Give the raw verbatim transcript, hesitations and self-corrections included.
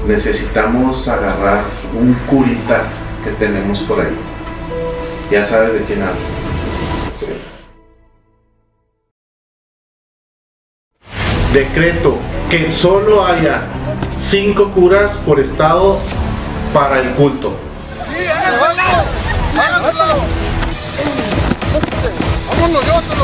necesitamos agarrar un curita que tenemos por ahí. Ya sabes de quién hablo. Sí. Decreto que solo haya cinco curas por estado para el culto. Sí, háganlo, háganlo. Vámonos, yo.